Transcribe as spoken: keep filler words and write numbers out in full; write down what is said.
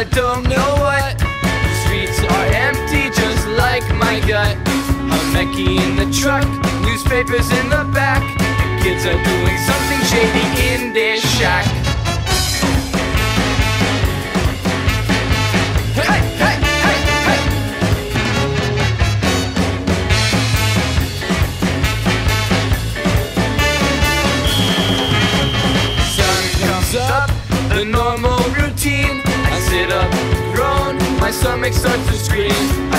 don't know what. The streets are empty just like my gut. A Mechie in the truck, newspapers in the back. The kids are doing something shady in their shack. Hey, hey, hey, hey. Sun comes up, the normal routine. I sit up, groan, my stomach starts to scream. I